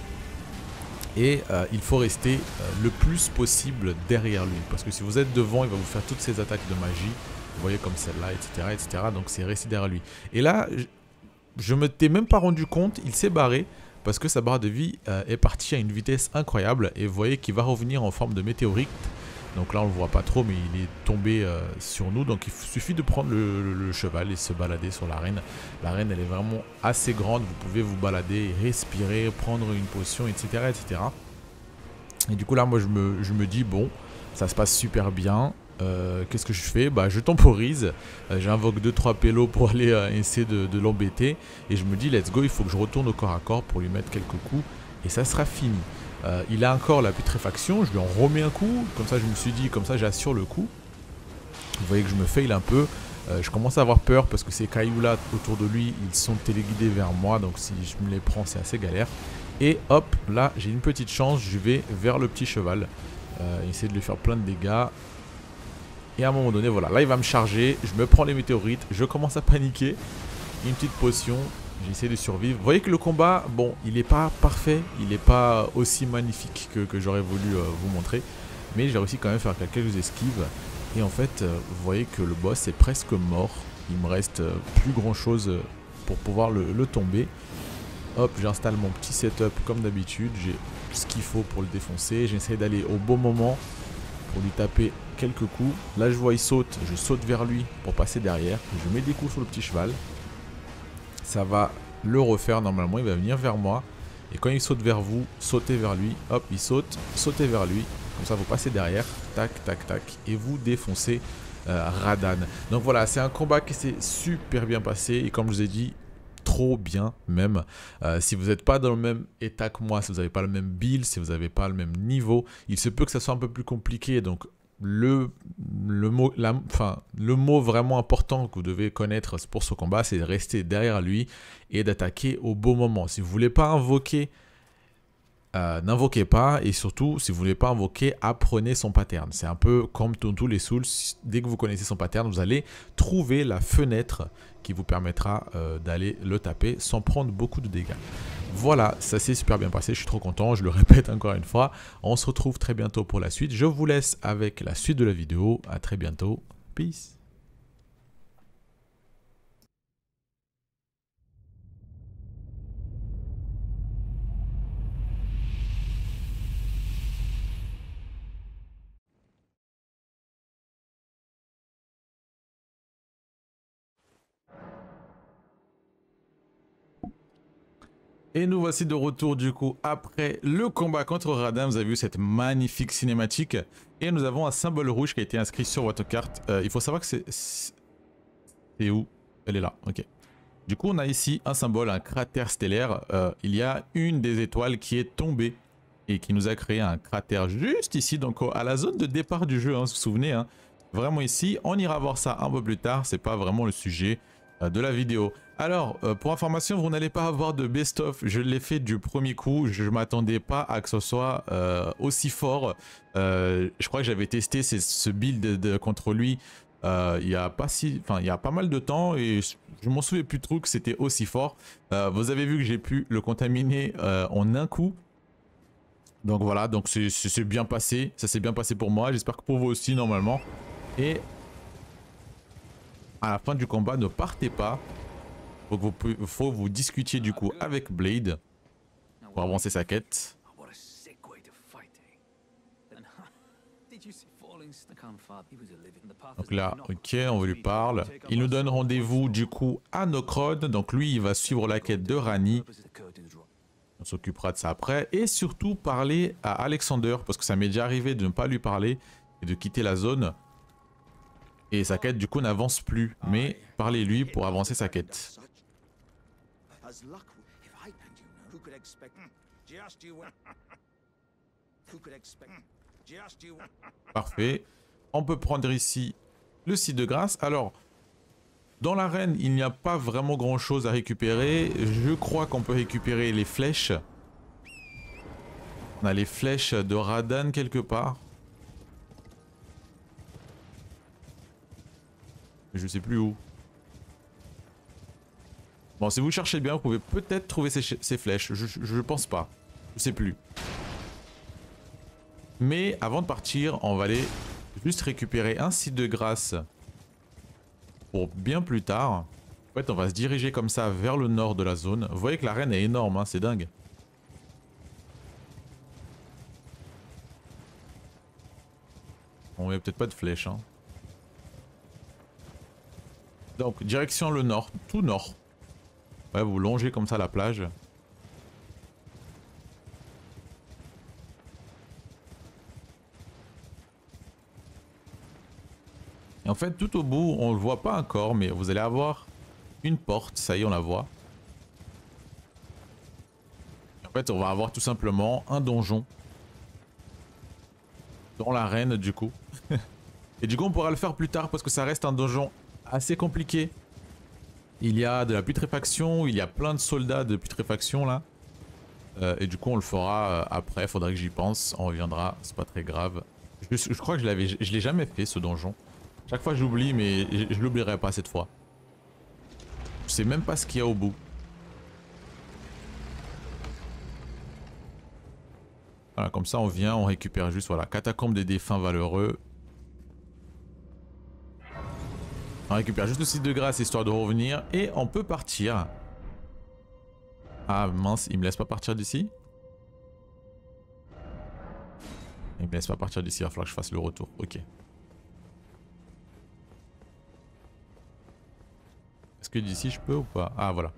Et il faut rester le plus possible derrière lui. Parce que si vous êtes devant, il va vous faire toutes ces attaques de magie. Vous voyez comme celle-là, etc., etc. Donc c'est rester derrière lui. Et là, je ne m'étais même pas rendu compte, il s'est barré. Parce que sa barre de vie est partie à une vitesse incroyable. Et vous voyez qu'il va revenir en forme de météorite. Donc là, on ne le voit pas trop, mais il est tombé sur nous. Donc il suffit de prendre le cheval et se balader sur l'arène. L'arène, elle est vraiment assez grande. Vous pouvez vous balader, respirer, prendre une potion, etc., etc. Et du coup, là, moi, je me dis, bon, ça se passe super bien. Qu'est-ce que je fais? Bah, je temporise. J'invoque 2-3 pélos pour aller essayer de l'embêter. Et je me dis, let's go, il faut que je retourne au corps à corps pour lui mettre quelques coups. Et ça sera fini. Il a encore la putréfaction, je lui en remets un coup, comme ça je me suis dit, comme ça j'assure le coup. Vous voyez que je me fail un peu, je commence à avoir peur parce que ces cailloux là autour de lui, ils sont téléguidés vers moi, donc si je me les prends c'est assez galère. Et hop, là j'ai une petite chance, je vais vers le petit cheval, essayer de lui faire plein de dégâts. Et à un moment donné, voilà, là il va me charger, je me prends les météorites, je commence à paniquer. Une petite potion, j'essaie de survivre. Vous voyez que le combat, bon, il n'est pas parfait, il n'est pas aussi magnifique que j'aurais voulu vous montrer. Mais j'ai réussi quand même à faire quelques esquives. Et en fait, vous voyez que le boss est presque mort. Il me reste plus grand chose pour pouvoir le tomber. Hop, j'installe mon petit setup comme d'habitude. J'ai ce qu'il faut pour le défoncer. J'essaie d'aller au bon moment pour lui taper quelques coups. Là, je vois il saute. Je saute vers lui pour passer derrière. Je mets des coups sur le petit cheval. Ça va le refaire normalement. Il va venir vers moi. Et quand il saute vers vous, sautez vers lui. Hop, il saute. Sautez vers lui. Comme ça, vous passez derrière. Tac, tac, tac. Et vous défoncez Radan. Donc voilà, c'est un combat qui s'est super bien passé. Et comme je vous ai dit, trop bien même. Si vous n'êtes pas dans le même état que moi, si vous n'avez pas le même build, si vous n'avez pas le même niveau, il se peut que ça soit un peu plus compliqué. Donc le mot vraiment important que vous devez connaître pour ce combat, c'est de rester derrière lui et d'attaquer au bon moment. Si vous ne voulez pas invoquer, n'invoquez pas, et surtout si vous ne voulez pas invoquer, apprenez son pattern. C'est un peu comme dans tous les souls, dès que vous connaissez son pattern, vous allez trouver la fenêtre qui vous permettra d'aller le taper sans prendre beaucoup de dégâts. Voilà, ça s'est super bien passé, je suis trop content, je le répète encore une fois. On se retrouve très bientôt pour la suite. Je vous laisse avec la suite de la vidéo. À très bientôt. Peace. Et nous voici de retour du coup après le combat contre Radan. Vous avez vu cette magnifique cinématique. Et nous avons un symbole rouge qui a été inscrit sur votre carte. Il faut savoir que c'est où? Elle est là, ok. Du coup on a ici un symbole, un cratère stellaire. Il y a une des étoiles qui est tombée et qui nous a créé un cratère juste ici. Donc à la zone de départ du jeu, hein, vous vous souvenez, hein, vraiment ici. On ira voir ça un peu plus tard, c'est pas vraiment le sujet de la vidéo. Alors, pour information, vous n'allez pas avoir de best-of. Je l'ai fait du premier coup. Je ne m'attendais pas à que ce soit aussi fort. Je crois que j'avais testé ce build contre lui il y a pas mal de temps et je m'en souviens plus trop que c'était aussi fort. Vous avez vu que j'ai pu le contaminer en un coup. Donc voilà, donc c'est bien passé. Ça s'est bien passé pour moi. J'espère que pour vous aussi normalement. Et à la fin du combat, ne partez pas. Faut que vous discutiez du coup avec Blade pour avancer sa quête. Donc là, ok, on lui parle. Il nous donne rendez-vous du coup à Nocrod. Donc lui, il va suivre la quête de Ranni. On s'occupera de ça après. Et surtout parler à Alexander, parce que ça m'est déjà arrivé de ne pas lui parler et de quitter la zone. Et sa quête du coup n'avance plus. Mais parlez-lui pour avancer sa quête. Parfait. On peut prendre ici le site de grâce. Alors, dans l'arène, il n'y a pas vraiment grand chose à récupérer. Je crois qu'on peut récupérer les flèches. On a les flèches de Radan quelque part. Je sais plus où. Bon, si vous cherchez bien, vous pouvez peut-être trouver ces flèches. Je pense pas. Je sais plus. Mais avant de partir, on va aller juste récupérer un site de grâce pour bien plus tard. En fait, on va se diriger comme ça vers le nord de la zone. Vous voyez que l'arène est énorme, hein, c'est dingue. On n'a peut-être pas de flèches. Hein. Donc, direction le nord, tout nord. Ouais, vous longez comme ça la plage. Et en fait, tout au bout, on ne le voit pas encore, mais vous allez avoir une porte. Ça y est, on la voit. En fait, on va avoir tout simplement un donjon. Dans l'arène, du coup. Et du coup, on pourra le faire plus tard parce que ça reste un donjon assez compliqué. Il y a de la putréfaction, il y a plein de soldats de putréfaction là. Et du coup, on le fera après. Faudrait que j'y pense. On reviendra. C'est pas très grave. Je crois que je l'ai jamais fait ce donjon. Chaque fois j'oublie, mais je l'oublierai pas cette fois. Je sais même pas ce qu'il y a au bout. Voilà, comme ça on vient, on récupère juste, voilà, catacombe des défunts valeureux. On récupère juste le site de grâce histoire de revenir et on peut partir. Ah mince, il me laisse pas partir d'ici? Il me laisse pas partir d'ici, il va falloir que je fasse le retour, ok. Est-ce que d'ici je peux ou pas? Ah voilà.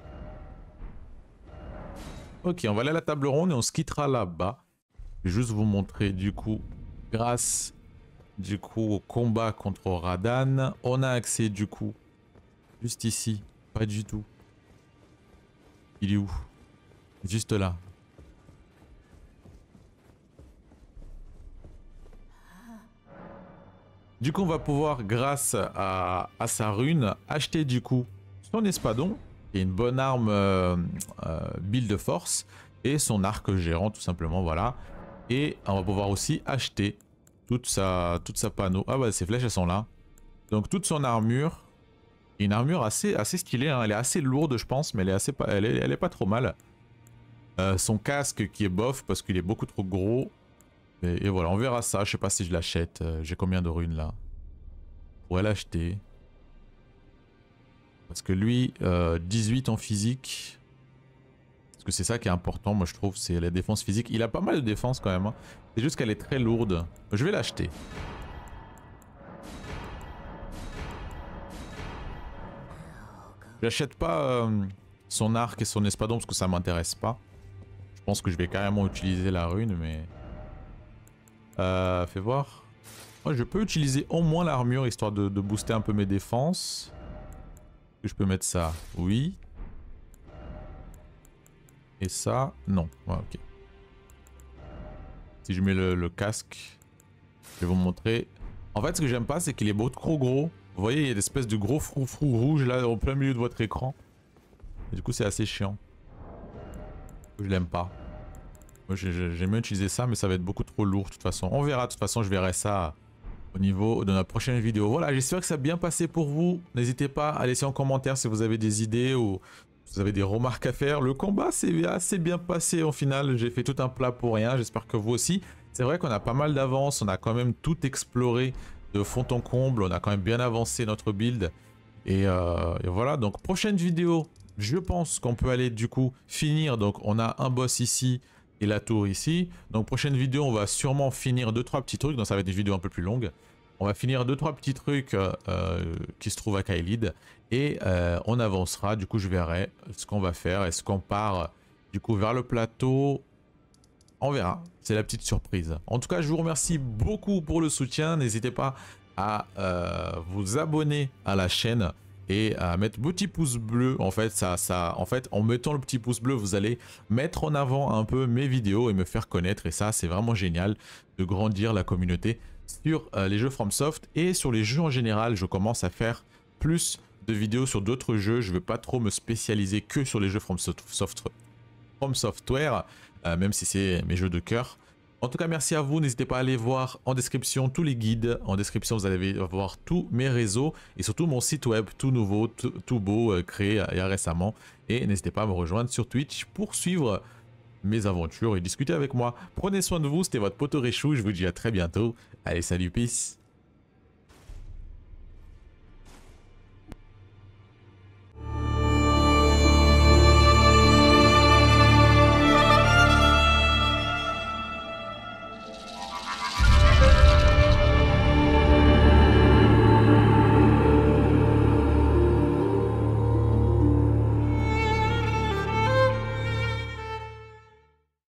Ok, on va aller à la table ronde et on se quittera là-bas. Je vais juste vous montrer du coup, grâce du coup au combat contre Radan, on a accès du coup, juste ici, pas du tout. Il est où? Juste là. Du coup on va pouvoir, grâce à sa rune, acheter du coup son espadon, qui est une bonne arme build de force, et son arc gérant tout simplement, voilà. Et on va pouvoir aussi acheter toute sa panneau. Ah bah ces flèches elles sont là. Donc toute son armure. Une armure assez stylée, hein. Elle est assez lourde je pense, mais elle est pas trop mal. Son casque qui est bof parce qu'il est beaucoup trop gros. Et voilà, on verra ça. Je sais pas si je l'achète. J'ai combien de runes là? Je pourrais l'acheter. Parce que lui, 18 en physique. Parce que c'est ça qui est important, moi je trouve, c'est la défense physique. Il a pas mal de défense quand même, hein. C'est juste qu'elle est très lourde. Je vais l'acheter. J'achète pas son arc et son espadon parce que ça m'intéresse pas. Je pense que je vais carrément utiliser la rune, mais... fais voir. Moi je peux utiliser au moins l'armure histoire de booster un peu mes défenses. Est-ce que je peux mettre ça? Oui. Et ça, non. Ouais, ok. Si je mets le casque, je vais vous montrer. En fait, ce que j'aime pas, c'est qu'il est beaucoup trop gros. Vous voyez, il y a une espèce de gros froufrou rouge là, au plein milieu de votre écran. Et du coup, c'est assez chiant. Je l'aime pas. Moi, j'aime bien utiliser ça, mais ça va être beaucoup trop lourd de toute façon. On verra, de toute façon, je verrai ça au niveau de la prochaine vidéo. Voilà, j'espère que ça a bien passé pour vous. N'hésitez pas à laisser en commentaire si vous avez des idées ou... vous avez des remarques à faire. Le combat s'est assez bien passé au final. J'ai fait tout un plat pour rien. J'espère que vous aussi. C'est vrai qu'on a pas mal d'avance. On a quand même tout exploré de fond en comble. On a quand même bien avancé notre build. Et voilà. Donc prochaine vidéo, je pense qu'on peut aller du coup finir. Donc on a un boss ici et la tour ici. Donc prochaine vidéo, on va sûrement finir 2-3 petits trucs. Donc ça va être une vidéo un peu plus longue. On va finir 2-3 petits trucs qui se trouvent à Caelid. Et on avancera, du coup je verrai ce qu'on va faire. Est-ce qu'on part du coup vers le plateau? On verra, c'est la petite surprise. En tout cas je vous remercie beaucoup pour le soutien. N'hésitez pas à vous abonner à la chaîne et à mettre petit pouce bleu. En fait, en mettant le petit pouce bleu, vous allez mettre en avant un peu mes vidéos et me faire connaître. Et ça c'est vraiment génial de grandir la communauté sur les jeux FromSoft et sur les jeux en général. Je commence à faire plus de vidéos sur d'autres jeux. Je ne veux pas trop me spécialiser que sur les jeux From Software, même si c'est mes jeux de cœur. En tout cas, merci à vous. N'hésitez pas à aller voir en description tous les guides. En description, vous allez voir tous mes réseaux et surtout mon site web tout nouveau, tout beau, créé récemment. Et n'hésitez pas à me rejoindre sur Twitch pour suivre mes aventures et discuter avec moi. Prenez soin de vous. C'était votre pote Réchou. Je vous dis à très bientôt. Allez, salut, peace.